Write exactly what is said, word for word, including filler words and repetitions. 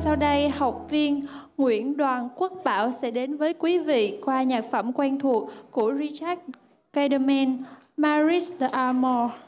sau đây, học viên Nguyễn Đoàn Quốc Bảo sẽ đến với quý vị qua nhạc phẩm quen thuộc của Richard Clayderman, Maris the Armor.